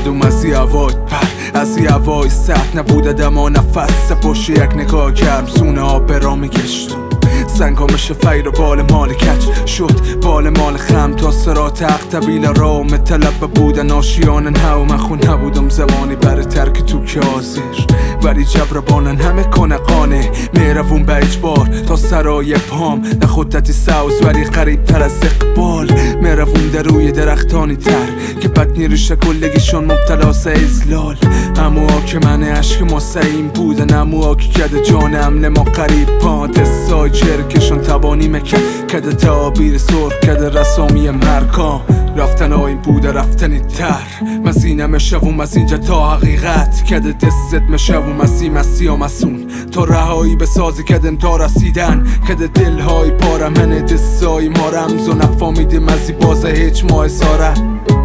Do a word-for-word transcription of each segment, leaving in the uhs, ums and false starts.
اومدم از یه هوای پر، از یه هوای سخت نبوده دما نفس پشت یک نگاه گرم سونه آب را میگشتم. سنگامش فیر و بال مال کچ شد بال مال خم تا سرات حق طویل را مطلب بودن آشیان نه و من خون نبودم زمانی برای ترک تو که حاضر ولی جبربانن همه کنقانه میروون به اجبار تا سرای پام نه خودتی سوز ولی قریب تر از اقبال میروون در روی درختانی تر که بد نیروش کلگیشون مبتلاس ازلال اموها که من عشق ما سعیم بودن اموها که کده جان امن ما قریب پانت سایچر کشون تبانی مکن کده تعابیر سرخ کده رسامی مرکام رفتن آین بوده رفتنی تر مزینه مشوم از اینجا تا حقیقت کده دستت مشوم از این مسیح مسون تا رهایی به سازی کدن تا رسیدن کده دلهای پارم من دستای ما رمز و نفامیدیم از این بازه هیچ ماه ساره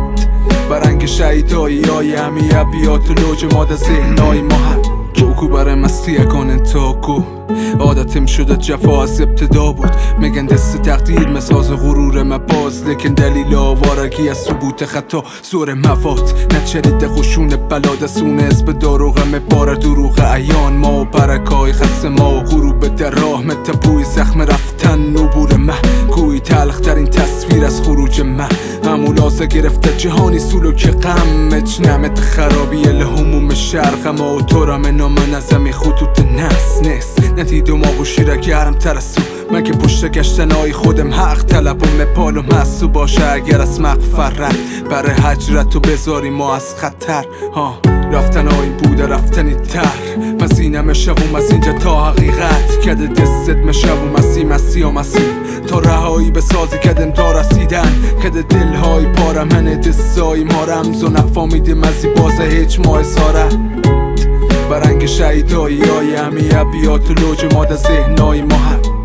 برنگ شهیدایی های همی عبیات و لوج ماده ذهنای ما توکو برای مستی اکان انتاکو عادتم شده جفا از ابتدا بود میگن دست تقدیر مساز غرور مباز لیکن دلیل آوارگی از ثبوت خطا زور مواد نچرید خوشون بلا دستونه اسب داروغ مبار دروغ ایان ما و برکای خست ما و غروب در راه متبوی زخم رفتن نبور مه گوی تلخ ترین تصویر از خروج مه همولازه گرفته جهانی سلوک غم اجنمت خرابی لهموم شرق ما و تورم نام نظمی خطوط نس نس ندیدم آقو شیره گرم ترسو من که پشت گشتن های خودم حق طلبم پال و مسو باشه اگر از مغفرت برای حجرت و بذاری ما از خطر ها رفتن آین بوده رفتنی تر مزینه مشوم از اینجا تا حقیقت کده دستت مشوم از این مسیح مسیح تا رهایی به سازی کدن تا رسیدن کده دلهای پارم من دستای ما رمز و نفامیدیم از این بازه هیچ ماه ساره برنگ شهیدایی های همی عبیات و لوج ماده ذهنای ما